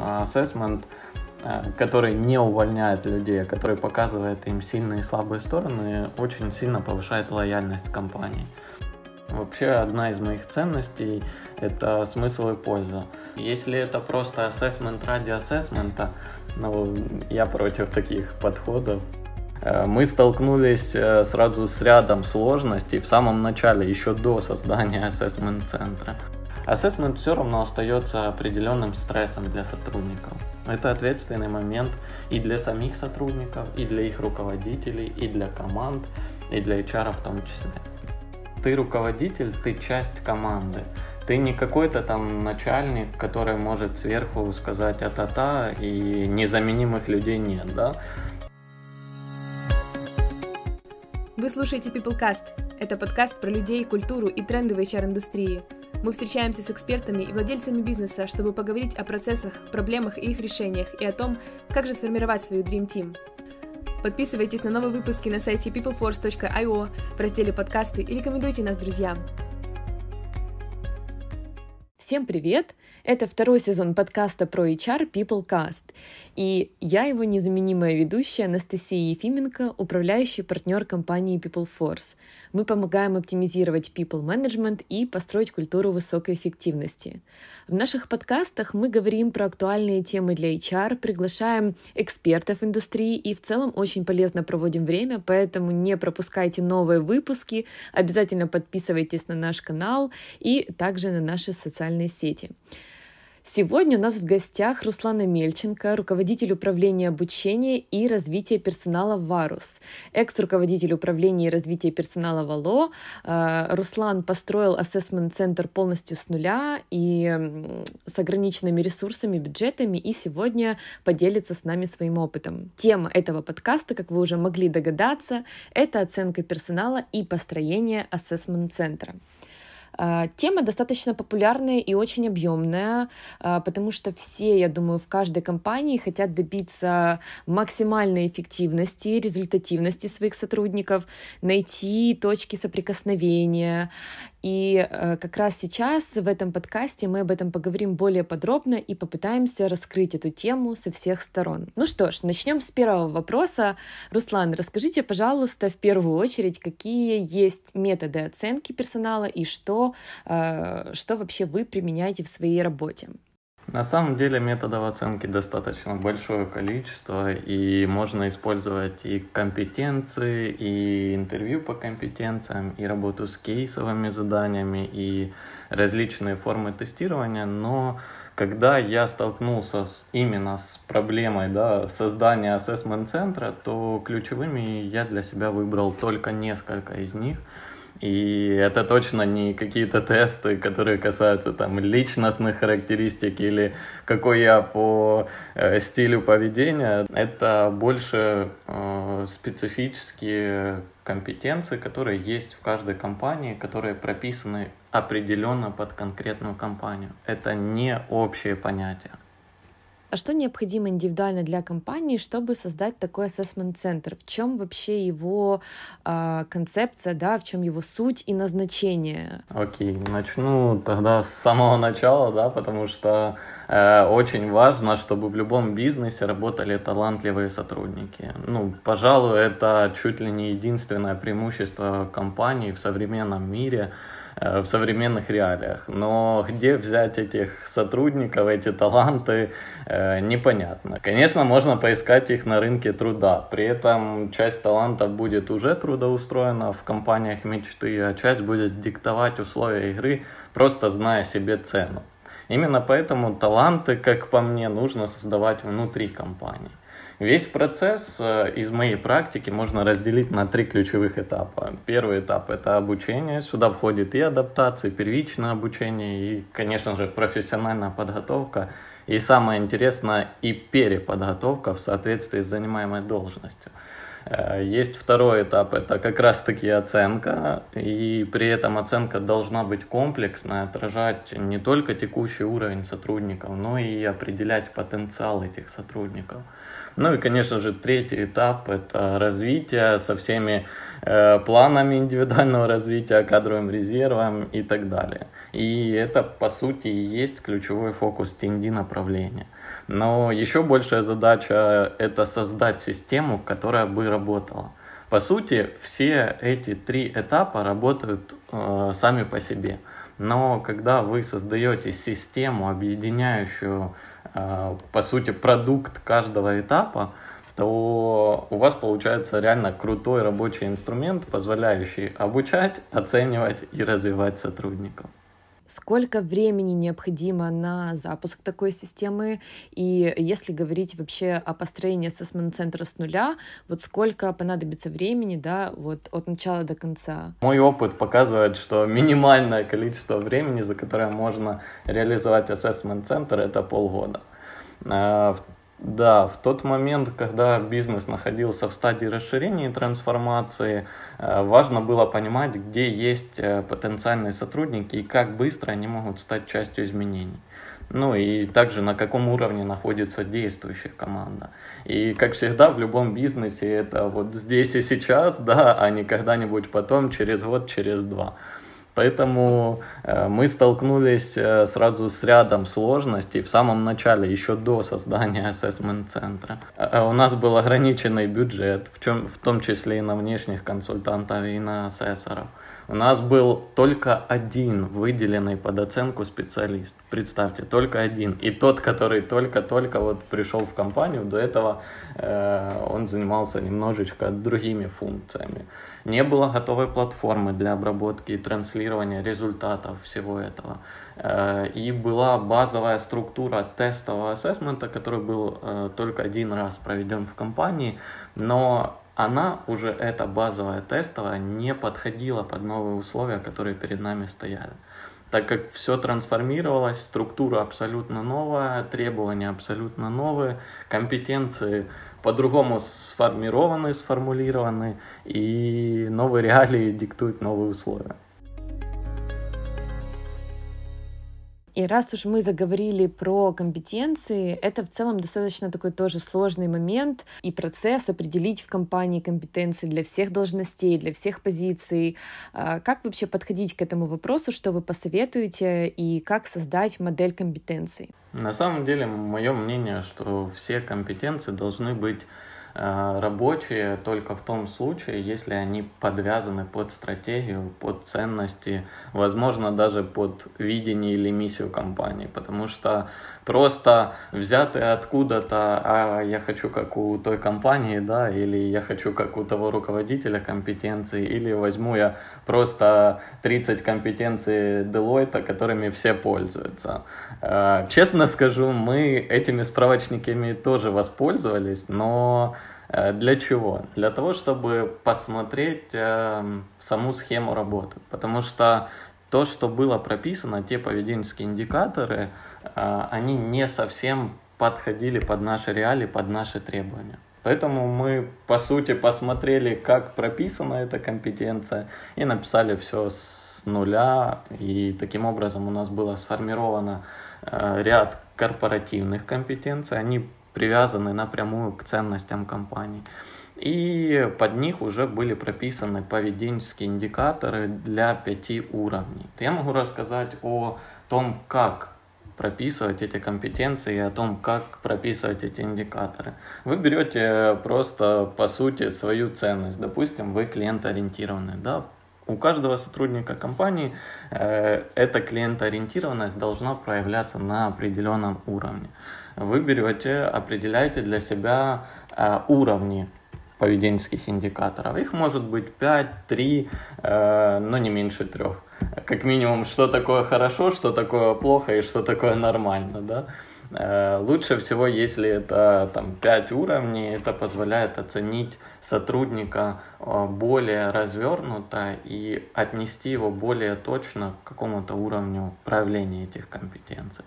ассессмент, который не увольняет людей, а который показывает им сильные и слабые стороны, очень сильно повышает лояльность компании. Вообще, одна из моих ценностей – это смысл и польза. Если это просто ассессмент ради ассессмента, я против таких подходов. Мы столкнулись сразу с рядом сложностей в самом начале, еще до создания ассессмент-центра. Ассессмент все равно остается определенным стрессом для сотрудников. Это ответственный момент и для самих сотрудников, и для их руководителей, и для команд, и для HR в том числе. Ты руководитель, ты часть команды. Ты не какой-то там начальник, который может сверху сказать а-та-та, и незаменимых людей нет, да? Вы слушаете PeopleCast. Это подкаст про людей, культуру и тренды в HR-индустрии. Мы встречаемся с экспертами и владельцами бизнеса, чтобы поговорить о процессах, проблемах и их решениях, и о том, как же сформировать свою Dream Team. Подписывайтесь на новые выпуски на сайте peopleforce.io в разделе «Подкасты» и рекомендуйте нас друзьям. Всем привет! Это второй сезон подкаста про HR PeopleCast. И я его незаменимая ведущая Анастасия Ефименко, управляющий партнер компании PeopleForce. Мы помогаем оптимизировать people management и построить культуру высокой эффективности. В наших подкастах мы говорим про актуальные темы для HR, приглашаем экспертов индустрии и в целом очень полезно проводим время, поэтому не пропускайте новые выпуски, обязательно подписывайтесь на наш канал и также на наши социальные сети. Сегодня у нас в гостях Руслан Амельченко, руководитель управления обучения и развития персонала Варус, экс-руководитель управления и развития персонала Вало. Руслан построил ассессмент-центр полностью с нуля и с ограниченными ресурсами, бюджетами, и сегодня поделится с нами своим опытом. Тема этого подкаста, как вы уже могли догадаться, это оценка персонала и построение ассессмент-центра. Тема достаточно популярная и очень объемная, потому что все, я думаю, в каждой компании хотят добиться максимальной эффективности, результативности своих сотрудников, найти точки соприкосновения. И как раз сейчас в этом подкасте мы об этом поговорим более подробно и попытаемся раскрыть эту тему со всех сторон. Ну что ж, начнем с первого вопроса. Руслан, расскажите, пожалуйста, в первую очередь, какие есть методы оценки персонала и что вообще вы применяете в своей работе? На самом деле методов оценки достаточно большое количество, и можно использовать и компетенции, и интервью по компетенциям, и работу с кейсовыми заданиями, и различные формы тестирования, но когда я столкнулся именно с проблемой создания ассессмент-центра, то ключевыми я для себя выбрал только несколько из них. И это точно не какие-то тесты, которые касаются личностных характеристик или какой я по стилю поведения. Это больше специфические компетенции, которые есть в каждой компании, которые прописаны определенно под конкретную компанию. Это не общее понятие. А что необходимо индивидуально для компании, чтобы создать такой ассессмент-центр? В чем вообще его концепция, в чем его суть и назначение? Окей, начну тогда с самого начала, потому что очень важно, чтобы в любом бизнесе работали талантливые сотрудники. Пожалуй, это чуть ли не единственное преимущество компании в современном мире, в современных реалиях. Но где взять этих сотрудников, эти таланты, непонятно. Конечно, можно поискать их на рынке труда. При этом часть талантов будет уже трудоустроена в компаниях мечты, а часть будет диктовать условия игры, просто зная себе цену. Именно поэтому таланты, как по мне, нужно создавать внутри компании. Весь процесс из моей практики можно разделить на 3 ключевых этапа. Первый этап – это обучение. Сюда входит и адаптация, и первичное обучение, и, конечно же, профессиональная подготовка. И самое интересное – и переподготовка в соответствии с занимаемой должностью. Есть второй этап – это как раз-таки оценка. И при этом оценка должна быть комплексной, отражать не только текущий уровень сотрудников, но и определять потенциал этих сотрудников. И, конечно же, третий этап – это развитие со всеми планами индивидуального развития, кадровым резервом и так далее. И это, по сути, и есть ключевой фокус T&D направления. Но еще большая задача – это создать систему, которая бы работала. По сути, все эти 3 этапа работают сами по себе. Но когда вы создаете систему, объединяющую, по сути, продукт каждого этапа, то у вас получается реально крутой рабочий инструмент, позволяющий обучать, оценивать и развивать сотрудников. Сколько времени необходимо на запуск такой системы? И если говорить вообще о построении ассессмент-центра с нуля, вот сколько понадобится времени, да, вот от начала до конца? Мой опыт показывает, что минимальное количество времени, за которое можно реализовать ассессмент-центр, это полгода. Да, в тот момент, когда бизнес находился в стадии расширения и трансформации, важно было понимать, где есть потенциальные сотрудники и как быстро они могут стать частью изменений. Ну и также на каком уровне находится действующая команда. И как всегда в любом бизнесе это вот здесь и сейчас, да, а не когда-нибудь потом, через год, через 2. Поэтому мы столкнулись сразу с рядом сложностей в самом начале, еще до создания ассессмент-центра. У нас был ограниченный бюджет, в том числе и на внешних консультантов, и на ассессоров. У нас был только один выделенный под оценку специалист. Представьте, только один. И тот, который только-только вот пришел в компанию, до этого он занимался немножечко другими функциями. Не было готовой платформы для обработки и транслирования результатов всего этого. И была базовая структура тестового ассессмента, который был только один раз проведен в компании, но она уже, эта базовая тестовая, не подходила под новые условия, которые перед нами стояли. Так как все трансформировалось, структура абсолютно новая, требования абсолютно новые, компетенции по-другому сформулированы, и новые реалии диктуют новые условия. И раз уж мы заговорили про компетенции, это в целом достаточно такой тоже сложный момент и процесс определить в компании компетенции для всех должностей, для всех позиций. Как вообще подходить к этому вопросу, что вы посоветуете и как создать модель компетенций? На самом деле, мое мнение, что все компетенции должны быть рабочие только в том случае, если они подвязаны под стратегию, под ценности, возможно, даже под видение или миссию компании. Потому что просто взятые откуда-то, я хочу как у той компании, да, или я хочу как у того руководителя компетенции, или возьму я просто 30 компетенций Deloitte, которыми все пользуются. Честно скажу, мы этими справочниками тоже воспользовались, но для чего? Для того, чтобы посмотреть саму схему работы. Потому что то, что было прописано, те поведенческие индикаторы, они не совсем подходили под наши реалии, под наши требования. Поэтому мы, по сути, посмотрели, как прописана эта компетенция, и написали все с нуля. И таким образом у нас было сформировано ряд корпоративных компетенций. Они привязаны напрямую к ценностям компании. И под них уже были прописаны поведенческие индикаторы для 5 уровней. Я могу рассказать о том, как прописывать эти компетенции и о том, как прописывать эти индикаторы. Вы берете просто, по сути, свою ценность. Допустим, вы клиентоориентированы, да? У каждого сотрудника компании эта клиентоориентированность должна проявляться на определенном уровне. Вы берете, определяете для себя уровни поведенческих индикаторов. Их может быть 5, 3, но не меньше 3. Как минимум, что такое хорошо, что такое плохо и что такое нормально, да? Лучше всего, если это 5 уровней, это позволяет оценить сотрудника более развернуто и отнести его более точно к какому-то уровню проявления этих компетенций.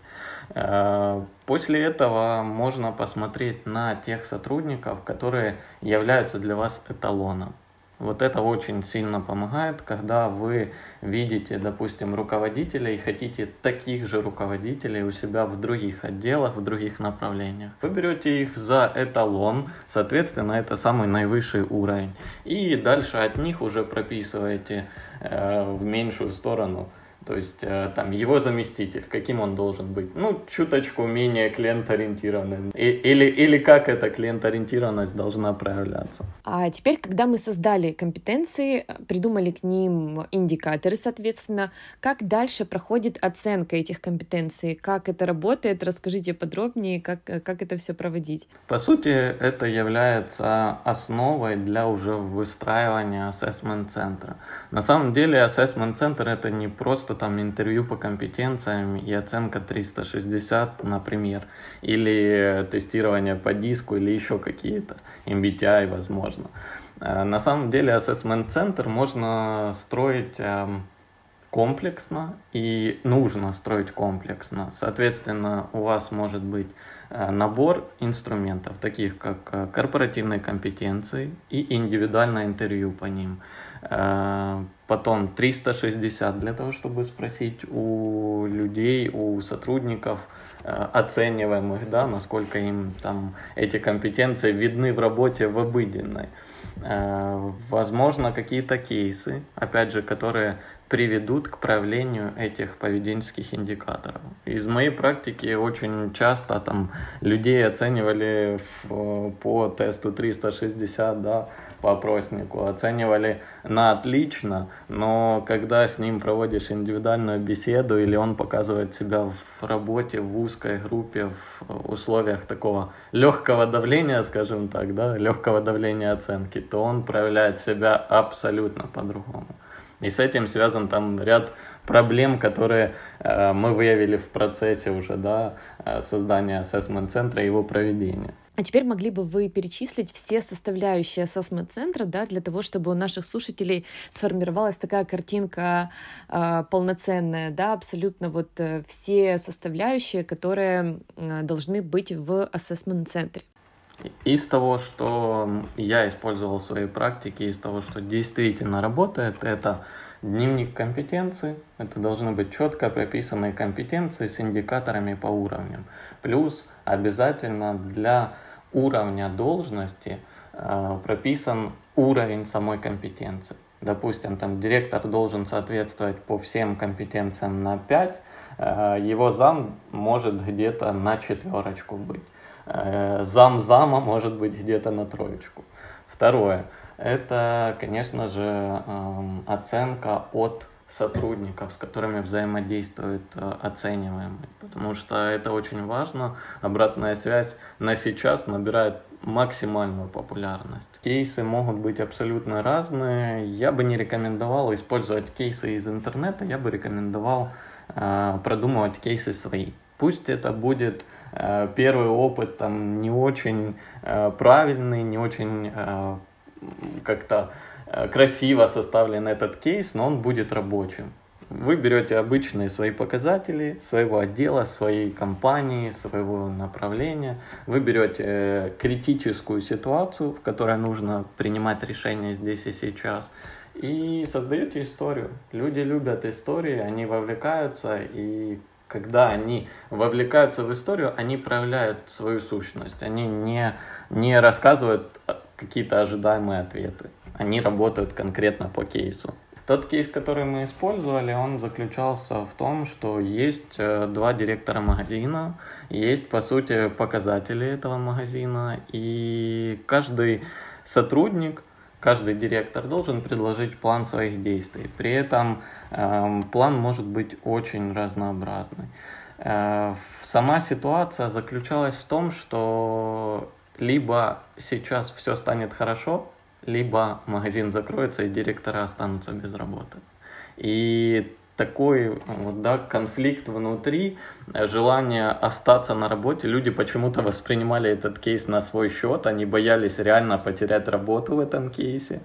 После этого можно посмотреть на тех сотрудников, которые являются для вас эталоном. Вот это очень сильно помогает, когда вы видите, допустим, руководителя и хотите таких же руководителей у себя в других отделах, в других направлениях. Вы берете их за эталон, соответственно, это самый наивысший уровень. И дальше от них уже прописываете в меньшую сторону То есть там его заместитель, каким он должен быть? Ну, чуточку менее клиент-ориентированным. Или как эта клиент-ориентированность должна проявляться. А теперь, когда мы создали компетенции, придумали к ним индикаторы, соответственно, как дальше проходит оценка этих компетенций? Как это работает? Расскажите подробнее, как это все проводить. По сути, это является основой для уже выстраивания ассессмент-центра. На самом деле, ассессмент-центр — это не просто там интервью по компетенциям и оценка 360, например, или тестирование по диску, или еще какие-то, MBTI, возможно. На самом деле, ассессмент-центр можно строить комплексно, и нужно строить комплексно. Соответственно, у вас может быть набор инструментов, таких как корпоративные компетенции и индивидуальное интервью по ним. Потом 360 для того, чтобы спросить у людей, у сотрудников, оцениваемых, да, насколько им там эти компетенции видны в работе в обыденной. Возможно, какие-то кейсы, опять же, которые приведут к проявлению этих поведенческих индикаторов. Из моей практики очень часто там людей оценивали по тесту 360, да, по опроснику, оценивали на отлично, но когда с ним проводишь индивидуальную беседу или он показывает себя в работе, в узкой группе, в условиях такого легкого давления, скажем так, да, легкого давления оценки, то он проявляет себя абсолютно по-другому. И с этим связан там ряд проблем, которые мы выявили в процессе уже, да, создания ассессмент-центра и его проведения. А теперь могли бы вы перечислить все составляющие ассессмент-центра, да, для того, чтобы у наших слушателей сформировалась такая картинка полноценная, да, абсолютно вот все составляющие, которые должны быть в ассессмент-центре? Из того, что я использовал в своей практике, из того, что действительно работает, это дневник компетенций. Это должны быть четко прописанные компетенции с индикаторами по уровням. Плюс обязательно для уровня должности прописан уровень самой компетенции. Допустим, там директор должен соответствовать по всем компетенциям на 5, его зам может где-то на 4 быть. Зам-зама может быть где-то на 3. Второе. Это, конечно же, оценка от сотрудников, с которыми взаимодействует оцениваемый. Потому что это очень важно. Обратная связь на сейчас набирает максимальную популярность. Кейсы могут быть абсолютно разные. Я бы не рекомендовал использовать кейсы из интернета. Я бы рекомендовал продумывать кейсы свои. Пусть это будет первый опыт там не очень правильный, не очень как-то красиво составлен этот кейс, но он будет рабочим. Вы берете обычные свои показатели своего отдела, своей компании, своего направления. Вы берете критическую ситуацию, в которой нужно принимать решения здесь и сейчас, и создаете историю. Люди любят истории, они вовлекаются, и когда они вовлекаются в историю, они проявляют свою сущность. Они не рассказывают какие-то ожидаемые ответы. Они работают конкретно по кейсу. Тот кейс, который мы использовали, он заключался в том, что есть 2 директора магазина, есть, по сути, показатели этого магазина, и каждый сотрудник, каждый директор должен предложить план своих действий. При этом план может быть очень разнообразный. Сама ситуация заключалась в том, что либо сейчас все станет хорошо, либо магазин закроется и директора останутся без работы. И такой вот, да, конфликт внутри, желание остаться на работе. Люди почему-то воспринимали этот кейс на свой счет, они боялись реально потерять работу в этом кейсе.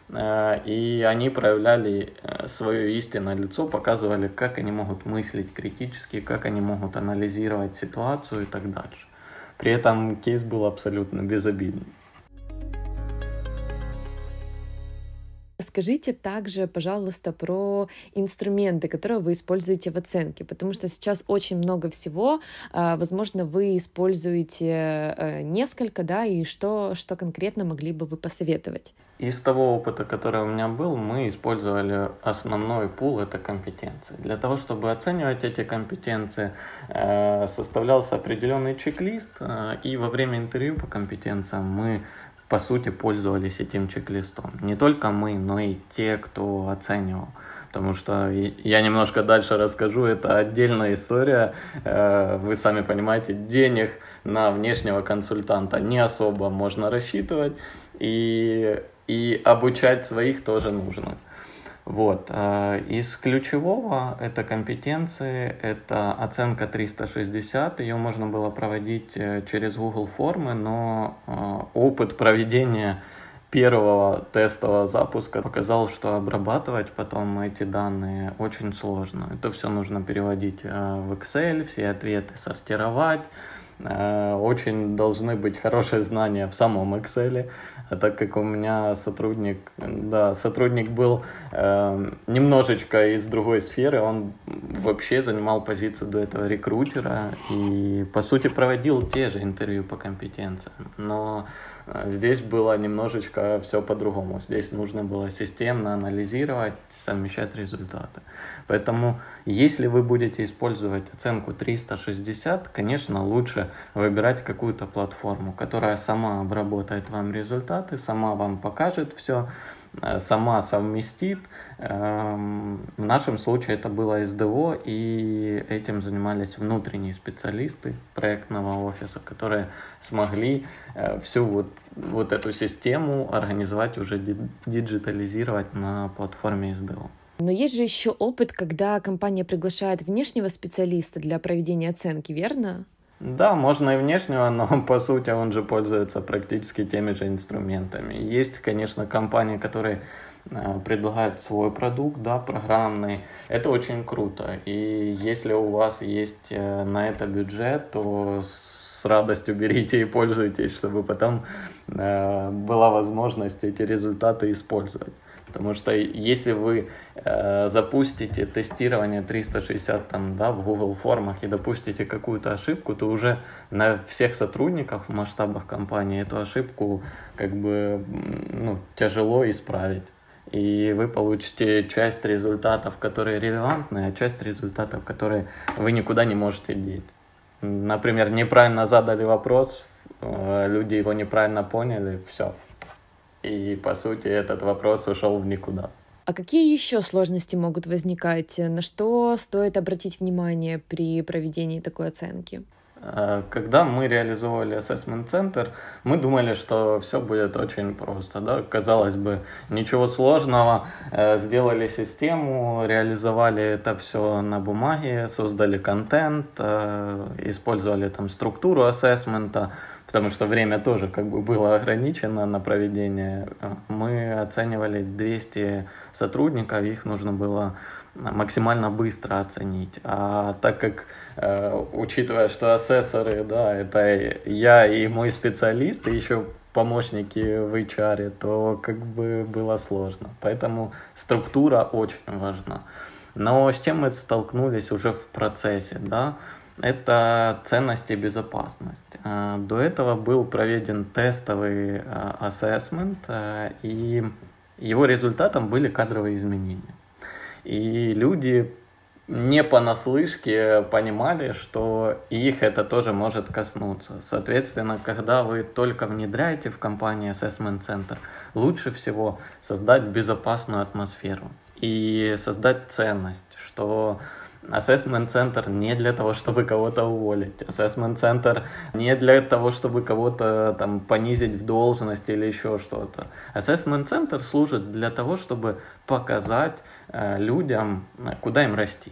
И они проявляли свое истинное лицо, показывали, как они могут мыслить критически, как они могут анализировать ситуацию и так дальше. При этом кейс был абсолютно безобидный. расскажите также, пожалуйста, про инструменты, которые вы используете в оценке, потому что сейчас очень много всего. Возможно, вы используете несколько, да, и что конкретно могли бы вы посоветовать? Из того опыта, который у меня был, мы использовали основной пул — это компетенции. Для того, чтобы оценивать эти компетенции, составлялся определенный чек-лист, и во время интервью по компетенциям мы, по сути, пользовались этим чек-листом. Не только мы, но и те, кто оценивал. Потому что я немножко дальше расскажу, это отдельная история. Вы сами понимаете, денег на внешнего консультанта не особо можно рассчитывать. И обучать своих тоже нужно. Вот. Из ключевого это компетенции, это оценка 360, ее можно было проводить через Google формы, но опыт проведения первого тестового запуска показал, что обрабатывать потом эти данные очень сложно. Это все нужно переводить в Excel, все ответы сортировать. Очень должны быть хорошие знания в самом Excel, а так как у меня сотрудник был немножечко из другой сферы, он вообще занимал позицию до этого рекрутера и, по сути, проводил те же интервью по компетенциям, но здесь было немножечко все по-другому. Здесь нужно было системно анализировать, совмещать результаты. Поэтому, если вы будете использовать оценку 360, конечно, лучше выбирать какую-то платформу, которая сама обработает вам результаты, сама вам покажет все, сама совместит. В нашем случае это было СДО, и этим занимались внутренние специалисты проектного офиса, которые смогли всю вот эту систему организовать, уже диджитализировать на платформе СДО. Но есть же еще опыт, когда компания приглашает внешнего специалиста для проведения оценки, верно? Да, можно и внешнего, но по сути он же пользуется практически теми же инструментами. Есть, конечно, компании, которые предлагают свой продукт, да, программный. Это очень круто. И если у вас есть на это бюджет, то с радостью берите и пользуйтесь, чтобы потом была возможность эти результаты использовать. Потому что если вы запустите тестирование 360 там, да, в Google формах и допустите какую-то ошибку, то уже на всех сотрудниках в масштабах компании эту ошибку тяжело исправить. И вы получите часть результатов, которые релевантны, а часть результатов, которые вы никуда не можете деть. Например, неправильно задали вопрос, люди его неправильно поняли, все. И, по сути, этот вопрос ушел в никуда. А какие еще сложности могут возникать? На что стоит обратить внимание при проведении такой оценки? Когда мы реализовывали Assessment Center, мы думали, что все будет очень просто. Да? Казалось бы, ничего сложного. Сделали систему, реализовали это все на бумаге, создали контент, использовали там структуру ассессмента, потому что время тоже было ограничено на проведение. Мы оценивали 200 сотрудников, их нужно было максимально быстро оценить. А так как, учитывая, что ассессоры, да, это я и мой специалист, и еще помощники в HR, то было сложно. Поэтому структура очень важна. Но с чем мы столкнулись уже в процессе, да? Это ценность и безопасность. До этого был проведен тестовый ассессмент, и его результатом были кадровые изменения. И люди не понаслышке понимали, что их это тоже может коснуться. Соответственно, когда вы только внедряете в компании Assessment Center, лучше всего создать безопасную атмосферу и создать ценность, что Assessment Center не для того, чтобы кого-то уволить. Assessment Center не для того, чтобы кого-то там понизить в должности или еще что-то. Assessment Center служит для того, чтобы показать людям, куда им расти.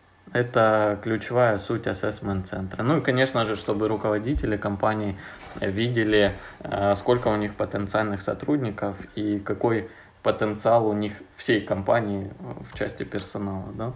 Это ключевая суть Assessment Center. Ну и, конечно же, чтобы руководители компании видели, сколько у них потенциальных сотрудников и какой потенциал у них всей компании в части персонала, да.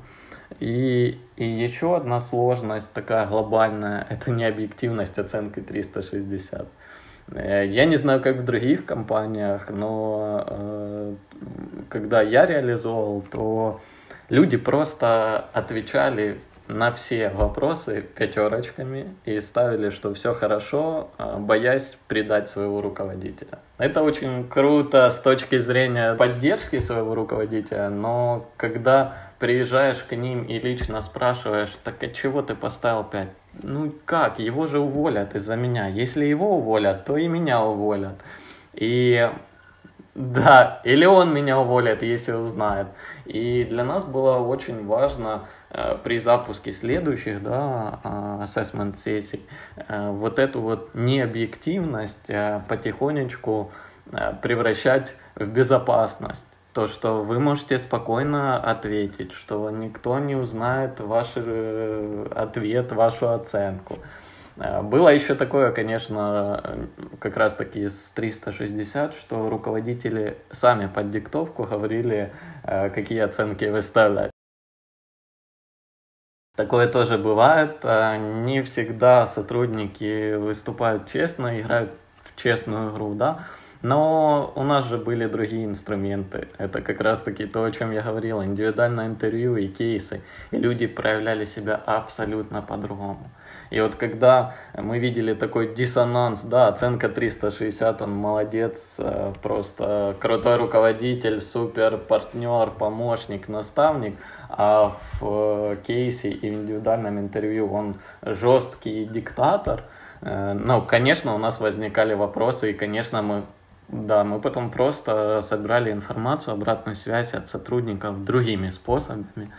И еще одна сложность такая глобальная — это необъективность оценки 360. Я не знаю, как в других компаниях, но когда я реализовал, то люди просто отвечали на все вопросы пятерочками и ставили, что все хорошо, боясь предать своего руководителя. Это очень круто с точки зрения поддержки своего руководителя, но когда приезжаешь к ним и лично спрашиваешь, так от чего ты поставил 5? Ну как, его же уволят из-за меня. Если его уволят, то и меня уволят. И да, или он меня уволит, если узнает. И для нас было очень важно при запуске следующих, да, assessment сессий вот эту вот необъективность потихонечку превращать в безопасность. То, что вы можете спокойно ответить, что никто не узнает ваш ответ, вашу оценку. Было еще такое, конечно, как раз таки с 360, что руководители сами под диктовку говорили, какие оценки выставлять. Такое тоже бывает. Не всегда сотрудники выступают честно, играют в честную игру, да. Но у нас же были другие инструменты. Это как раз таки то, о чем я говорил, индивидуальное интервью и кейсы. И люди проявляли себя абсолютно по-другому. И вот когда мы видели такой диссонанс, да, оценка 360, он молодец, просто крутой руководитель, супер партнер, помощник, наставник, а в кейсе и в индивидуальном интервью он жесткий диктатор. Ну, конечно, у нас возникали вопросы, и, конечно, мы потом просто собирали информацию, обратную связь от сотрудников другими способами.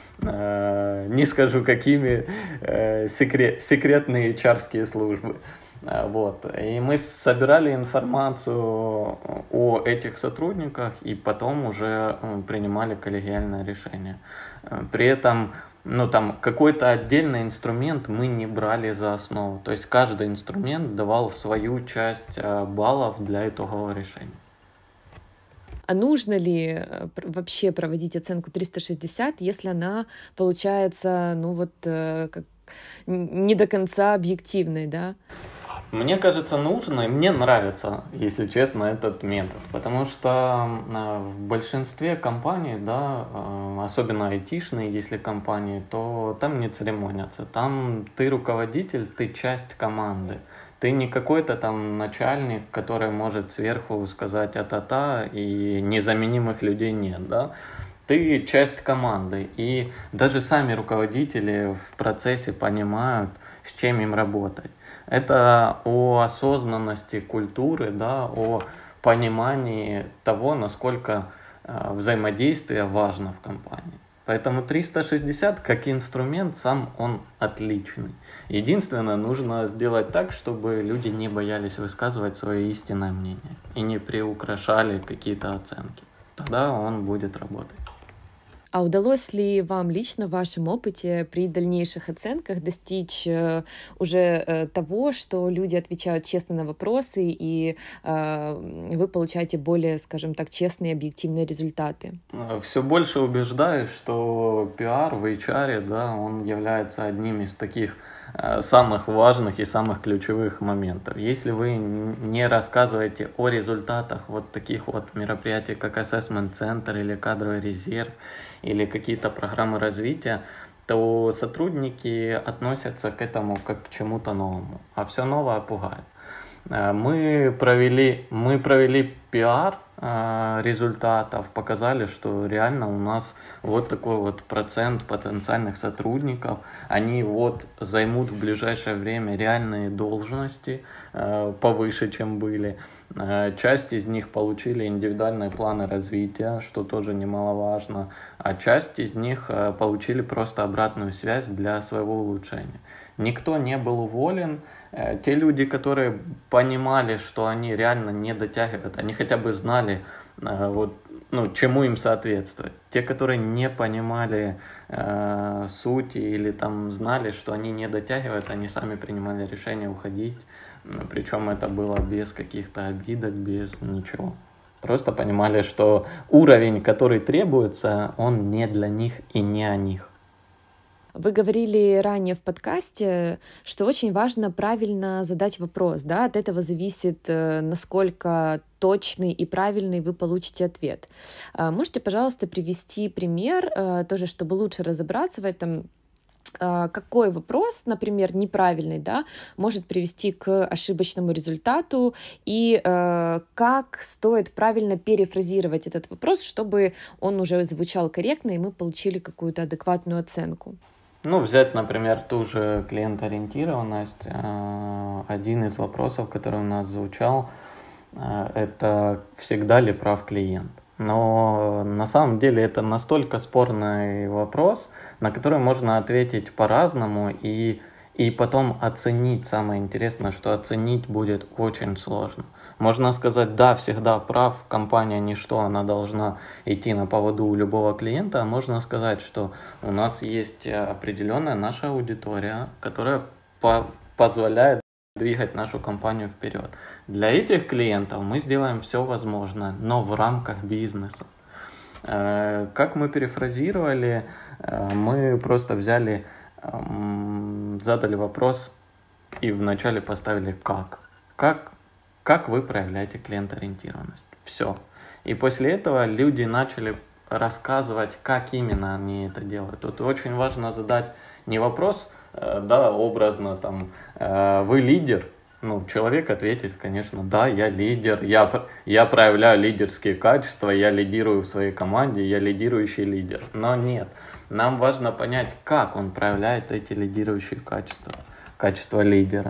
Не скажу, какими, секретные HR-ские службы. Вот. И мы собирали информацию о этих сотрудниках и потом уже принимали коллегиальное решение. При этом там какой-то отдельный инструмент мы не брали за основу. То есть каждый инструмент давал свою часть баллов для итогового решения. А нужно ли вообще проводить оценку 360, если она получается, как не до конца объективной, да? Мне кажется, нужно, и мне нравится, если честно, этот метод, потому что в большинстве компаний, да, особенно айтишные, если компании, то там не церемонятся, там ты руководитель, ты часть команды. Ты не какой-то там начальник, который может сверху сказать а-та-та, и незаменимых людей нет, да? Ты часть команды, и даже сами руководители в процессе понимают, с чем им работать. Это о осознанности культуры, да, о понимании того, насколько взаимодействие важно в компании. Поэтому 360 как инструмент сам он отличный. Единственное, нужно сделать так, чтобы люди не боялись высказывать свое истинное мнение и не приукрашали какие-то оценки. Тогда он будет работать. А удалось ли вам лично в вашем опыте при дальнейших оценках достичь уже того, что люди отвечают честно на вопросы, и вы получаете более, скажем так, честные и объективные результаты? Все больше убеждаюсь, что пиар в HR, да, он является одним из таких самых важных и самых ключевых моментов. Если вы не рассказываете о результатах вот таких вот мероприятий, как Assessment Center или кадровый резерв, или какие-то программы развития, то сотрудники относятся к этому как к чему-то новому, а все новое пугает. Мы провели пиар результатов, показали, что реально у нас вот такой вот процент потенциальных сотрудников, они вот займут в ближайшее время реальные должности повыше, чем были. Часть из них получили индивидуальные планы развития, что тоже немаловажно, а часть из них получили просто обратную связь для своего улучшения. Никто не был уволен. Те люди, которые понимали, что они реально не дотягивают, они хотя бы знали, чему им соответствовать. Те, которые не понимали сути или там знали, что они не дотягивают, они сами принимали решение уходить. Причем это было без каких-то обидок, без ничего. Просто понимали, что уровень, который требуется, он не для них и не о них. Вы говорили ранее в подкасте, что очень важно правильно задать вопрос, да, от этого зависит, насколько точный и правильный вы получите ответ. Можете, пожалуйста, привести пример, тоже чтобы лучше разобраться в этом, какой вопрос, например, неправильный, да, может привести к ошибочному результату, и как стоит правильно перефразировать этот вопрос, чтобы он уже звучал корректно, и мы получили какую-то адекватную оценку. Ну, взять, например, ту же клиентоориентированность. Один из вопросов, который у нас звучал, это всегда ли прав клиент? Но на самом деле это настолько спорный вопрос, на который можно ответить по-разному и потом оценить. Самое интересное, что оценить будет очень сложно. Можно сказать, да, всегда прав, компания ничто, она должна идти на поводу у любого клиента. А можно сказать, что у нас есть определенная наша аудитория, которая позволяет двигать нашу компанию вперед. Для этих клиентов мы сделаем все возможное, но в рамках бизнеса. Как мы перефразировали, мы просто взяли, задали вопрос и вначале поставили «как». Как вы проявляете клиент-ориентированность? Все. И после этого люди начали рассказывать, как именно они это делают. Тут очень важно задать не вопрос, да, образно, там, вы лидер? Ну, человек ответит, конечно, да, я лидер, я проявляю лидерские качества, я лидирую в своей команде, я лидирующий лидер. Но нет, нам важно понять, как он проявляет эти лидирующие качества лидера.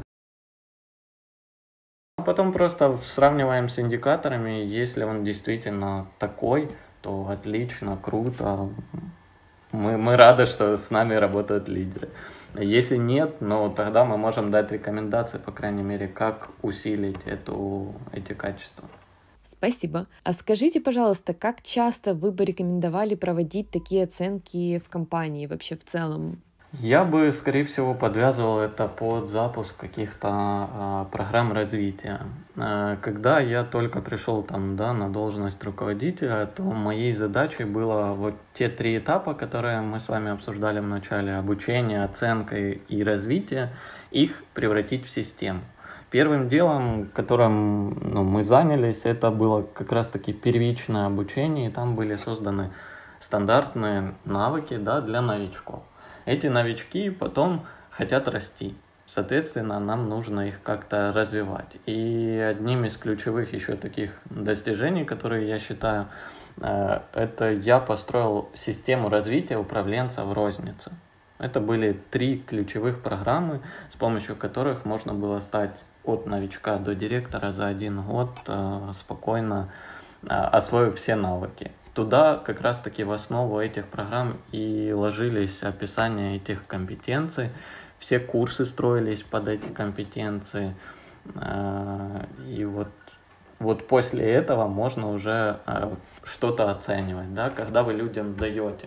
Потом просто сравниваем с индикаторами, если он действительно такой, то отлично, круто. Мы рады, что с нами работают лидеры. Если нет, ну тогда мы можем дать рекомендации, по крайней мере, как усилить эти качества. Спасибо. А скажите, пожалуйста, как часто вы бы рекомендовали проводить такие оценки в компании вообще в целом? Я бы, скорее всего, подвязывал это под запуск каких-то программ развития. Когда я только пришел там, да, на должность руководителя, то моей задачей было вот те 3 этапа, которые мы с вами обсуждали в начале: обучение, оценка и развитие, их превратить в систему. Первым делом, которым мы занялись, это было как раз-таки первичное обучение, и там были созданы стандартные навыки, да, для новичков. Эти новички потом хотят расти. Соответственно, нам нужно их как-то развивать. И одним из ключевых еще таких достижений, которые я считаю, это я построил систему развития управленца в рознице. Это были 3 ключевых программы, с помощью которых можно было стать от новичка до директора за 1 год, спокойно освоив все навыки. Туда как раз-таки в основу этих программ и ложились описания этих компетенций. Все курсы строились под эти компетенции. И вот после этого можно уже что-то оценивать, да, когда вы людям даете.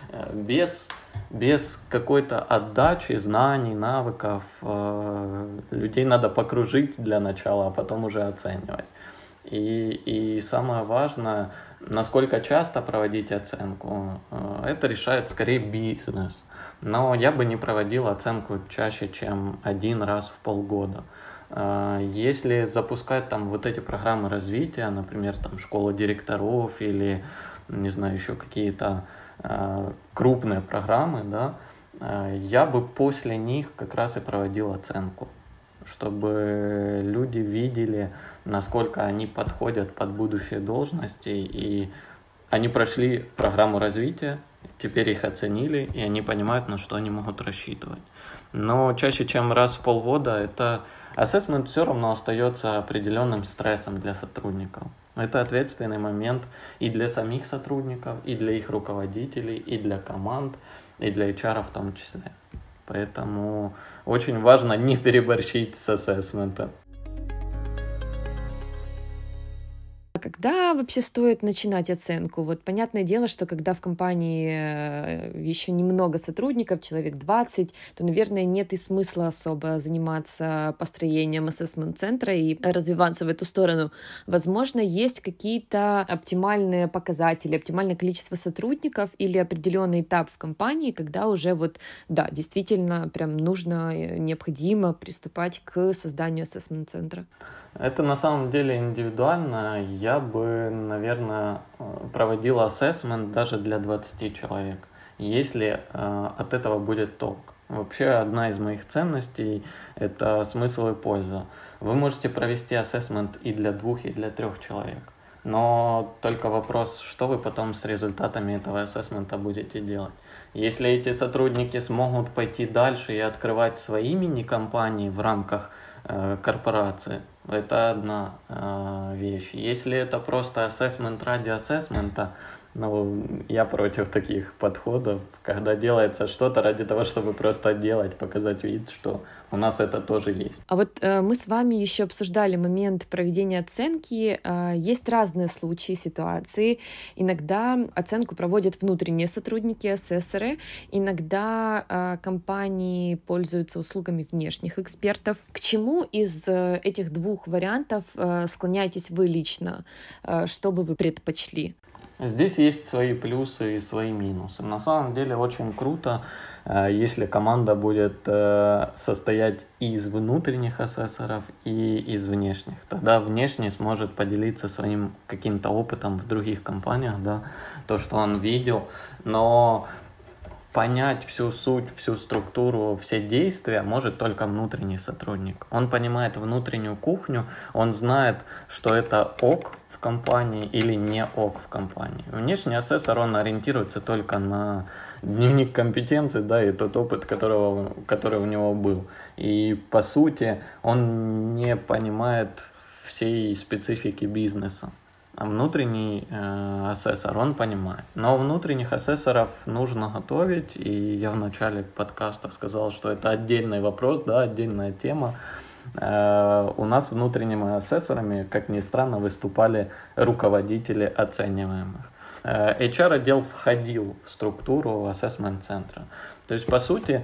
Без какой-то отдачи, знаний, навыков людей надо покружить для начала, а потом уже оценивать. И самое важное, насколько часто проводить оценку, это решает скорее бизнес. Но я бы не проводил оценку чаще, чем 1 раз в полгода. Если запускать там вот эти программы развития, например, там школа директоров или, не знаю, еще какие-то крупные программы, да, я бы после них как раз и проводил оценку, чтобы люди видели, насколько они подходят под будущие должности, и они прошли программу развития, теперь их оценили, и они понимают, на что они могут рассчитывать. Но чаще, чем раз в полгода, это ассессмент все равно остается определенным стрессом для сотрудников. Это ответственный момент и для самих сотрудников, и для их руководителей, и для команд, и для HR в том числе. Поэтому очень важно не переборщить с ассессментом. когда вообще стоит начинать оценку? Вот понятное дело, что когда в компании еще немного сотрудников, человек 20, то, наверное, нет и смысла особо заниматься построением ассессмент-центра и развиваться в эту сторону. Возможно, есть какие-то оптимальные показатели, оптимальное количество сотрудников или определенный этап в компании, когда уже вот, да, действительно прям нужно, необходимо приступать к созданию ассессмент-центра. Это на самом деле индивидуально. Я бы, наверное, проводил ассессмент даже для 20 человек, если от этого будет толк. Вообще, одна из моих ценностей – это смысл и польза. Вы можете провести ассессмент и для 2, и для 3 человек. Но только вопрос, что вы потом с результатами этого ассессмента будете делать. Если эти сотрудники смогут пойти дальше и открывать свои мини-компании в рамках корпорации, это одна вещь. Если это просто ассессмент ради ассессмента, я против таких подходов, когда делается что-то ради того, чтобы просто делать, показать вид, что у нас это тоже есть. А вот мы с вами еще обсуждали момент проведения оценки. Есть разные случаи, ситуации. Иногда оценку проводят внутренние сотрудники, ассессоры. Иногда компании пользуются услугами внешних экспертов. К чему из этих двух вариантов склоняетесь вы лично? Что бы вы предпочли? Здесь есть свои плюсы и свои минусы. На самом деле очень круто, если команда будет состоять из внутренних ассессоров и из внешних. Тогда внешний сможет поделиться своим каким-то опытом в других компаниях, да, то, что он видел, но понять всю суть, всю структуру, все действия может только внутренний сотрудник. Он понимает внутреннюю кухню, он знает, что это ок в компании или не ок в компании. Внешний ассессор, он ориентируется только на дневник компетенций, да, и тот опыт, который у него был. И по сути он не понимает всей специфики бизнеса. А внутренний ассессор, он понимает. Но внутренних ассессоров нужно готовить, и я в начале подкаста сказал, что это отдельный вопрос, да, отдельная тема. У нас внутренними ассессорами, как ни странно, выступали руководители оцениваемых. HR-отдел входил в структуру ассессмент-центра. То есть, по сути,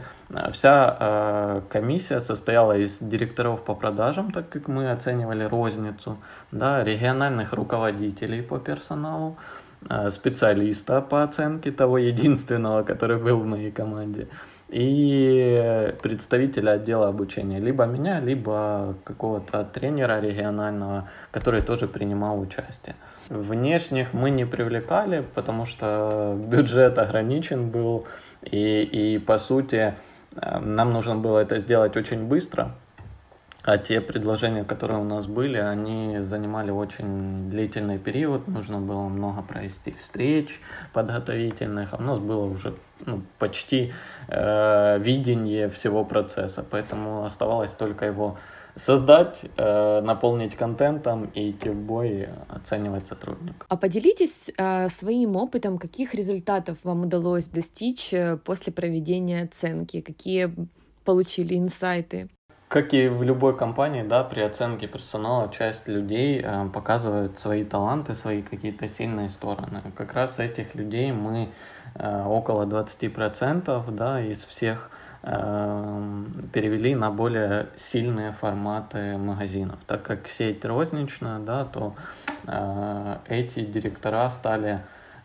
вся комиссия состояла из директоров по продажам, так как мы оценивали розницу, да, региональных руководителей по персоналу, специалиста по оценке, того единственного, который был в моей команде, и представителя отдела обучения, либо меня, либо какого-то тренера регионального, который тоже принимал участие. Внешних мы не привлекали, потому что бюджет ограничен был, и по сути нам нужно было это сделать очень быстро. А те предложения, которые у нас были, они занимали очень длительный период, нужно было много провести встреч подготовительных, а у нас было уже почти видение всего процесса, поэтому оставалось только его создать, наполнить контентом и идти в бой, оценивать сотрудников. А поделитесь своим опытом, каких результатов вам удалось достичь после проведения оценки, какие получили инсайты? Как и в любой компании, да, при оценке персонала часть людей показывают свои таланты, свои какие-то сильные стороны. Как раз этих людей мы около 20%, да, из всех перевели на более сильные форматы магазинов. Так как сеть розничная, да, то эти директора стали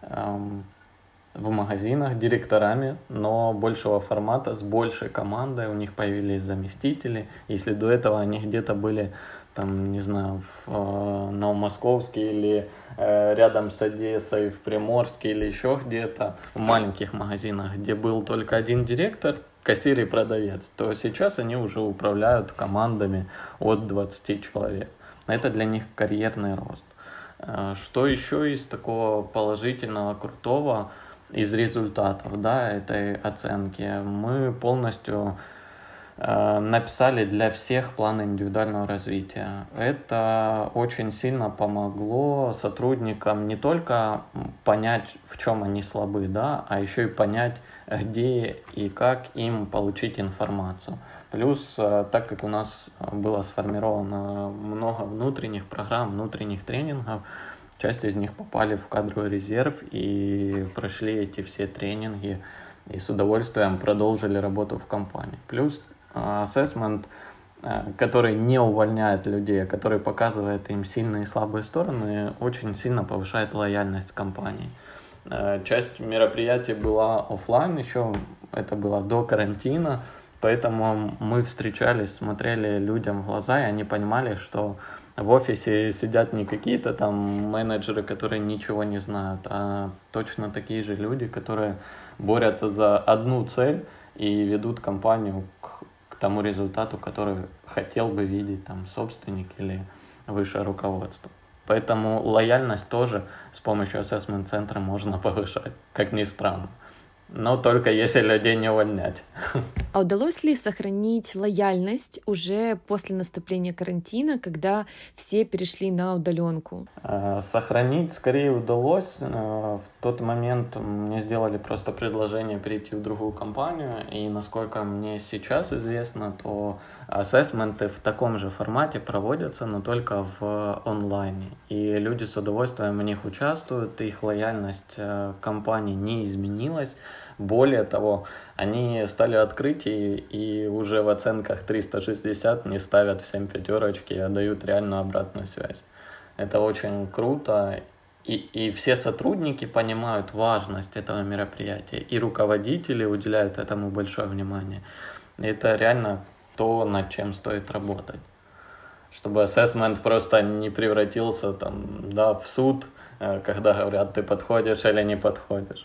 в магазинах директорами, но большего формата, с большей командой, у них появились заместители. Если до этого они где-то были, там, не знаю, в Новомосковске или рядом с Одессой, в Приморске или еще где-то, в маленьких магазинах, где был только один директор, кассир и продавец, то сейчас они уже управляют командами от 20 человек. Это для них карьерный рост. Что еще из такого положительного, крутого, из результатов, да, этой оценки? Мы полностью написали для всех план индивидуального развития. Это очень сильно помогло сотрудникам не только понять, в чем они слабы, да, а еще и понять, где и как им получить информацию. Плюс, так как у нас было сформировано много внутренних программ, внутренних тренингов, часть из них попали в кадровый резерв и прошли эти все тренинги и с удовольствием продолжили работу в компании. Плюс ассессмент, который не увольняет людей, а который показывает им сильные и слабые стороны, очень сильно повышает лояльность компании. Часть мероприятий была офлайн еще, это было до карантина, поэтому мы встречались, смотрели людям в глаза, и они понимали, что в офисе сидят не какие-то там менеджеры, которые ничего не знают, а точно такие же люди, которые борются за одну цель и ведут компанию к тому результату, который хотел бы видеть там собственник или высшее руководство. Поэтому лояльность тоже с помощью ассессмент-центра можно повышать, как ни странно. Но только если людей не увольнять. А удалось ли сохранить лояльность уже после наступления карантина, когда все перешли на удаленку? Сохранить скорее удалось. В тот момент мне сделали просто предложение перейти в другую компанию, и насколько мне сейчас известно, то ассессменты в таком же формате проводятся, но только в онлайне. И люди с удовольствием в них участвуют, их лояльность к компании не изменилась. Более того, они стали открыть и уже в оценках 360 не ставят всем пятерочки, а дают реальную обратную связь. Это очень круто, и все сотрудники понимают важность этого мероприятия, и руководители уделяют этому большое внимание. И это реально то, над чем стоит работать. Чтобы ассессмент просто не превратился там, да, в суд, когда говорят, ты подходишь или не подходишь.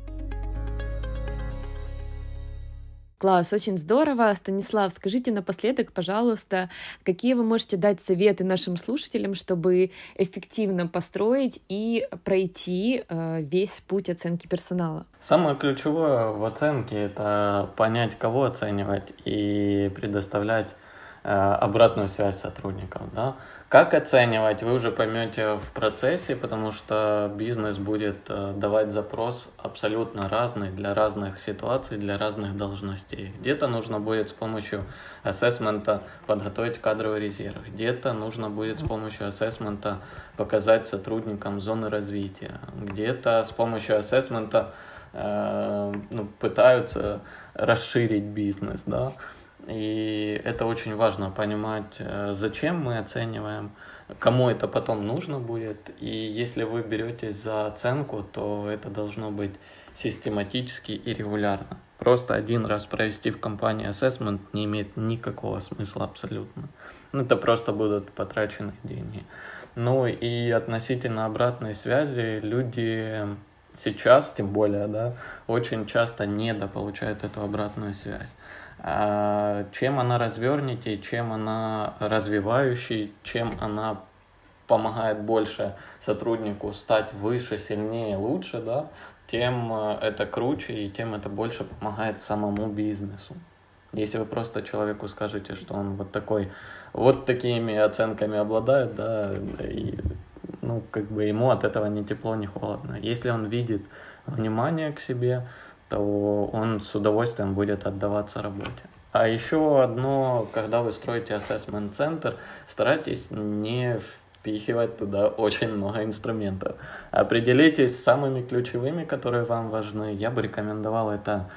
Класс, очень здорово. Станислав, скажите напоследок, пожалуйста, какие вы можете дать советы нашим слушателям, чтобы эффективно построить и пройти весь путь оценки персонала? Самое ключевое в оценке – это понять, кого оценивать и предоставлять обратную связь сотрудникам. Да? Как оценивать, вы уже поймете в процессе, потому что бизнес будет давать запрос абсолютно разный для разных ситуаций, для разных должностей. Где-то нужно будет с помощью ассессмента подготовить кадровый резерв, где-то нужно будет с помощью ассессмента показать сотрудникам зоны развития, где-то с помощью ассессмента пытаются расширить бизнес, да. И это очень важно понимать, зачем мы оцениваем, кому это потом нужно будет. И если вы беретесь за оценку, то это должно быть систематически и регулярно. Просто один раз провести в компании ассессмент не имеет никакого смысла абсолютно. Это просто будут потрачены деньги. Ну и относительно обратной связи, люди сейчас, тем более, да, очень часто недополучают эту обратную связь. Чем она развернутее, чем она развивающей, чем она помогает больше сотруднику стать выше, сильнее, лучше, да, тем это круче и тем это больше помогает самому бизнесу. Если вы просто человеку скажете, что он вот такими оценками обладает, да, и, ему от этого ни тепло, ни холодно. Если он видит внимание к себе, то он с удовольствием будет отдаваться работе. А еще одно, когда вы строите ассессмент-центр, старайтесь не впихивать туда очень много инструментов. Определитесь с самыми ключевыми, которые вам важны. Я бы рекомендовал это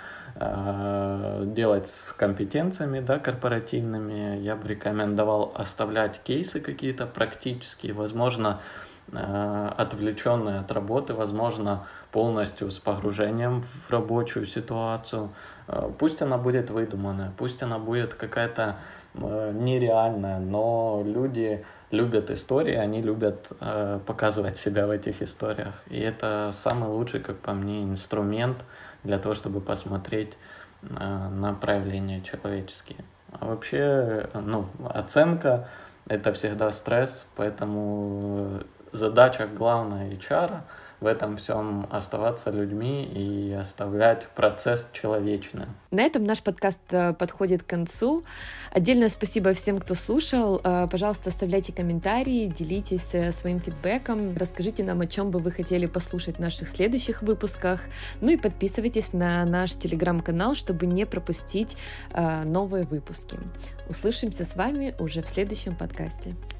делать с компетенциями, да, корпоративными. Я бы рекомендовал оставлять кейсы какие-то практические, возможно, отвлеченные от работы, возможно, полностью с погружением в рабочую ситуацию. Пусть она будет выдуманная, пусть она будет какая-то нереальная, но люди любят истории, они любят показывать себя в этих историях. И это самый лучший, как по мне, инструмент для того, чтобы посмотреть на проявления человеческие. А вообще, оценка – это всегда стресс, поэтому задача главная HR в этом всем оставаться людьми и оставлять процесс человечным. На этом наш подкаст подходит к концу. Отдельное спасибо всем, кто слушал. Пожалуйста, оставляйте комментарии, делитесь своим фидбэком, расскажите нам, о чем бы вы хотели послушать в наших следующих выпусках. Ну и подписывайтесь на наш телеграм-канал, чтобы не пропустить новые выпуски. Услышимся с вами уже в следующем подкасте.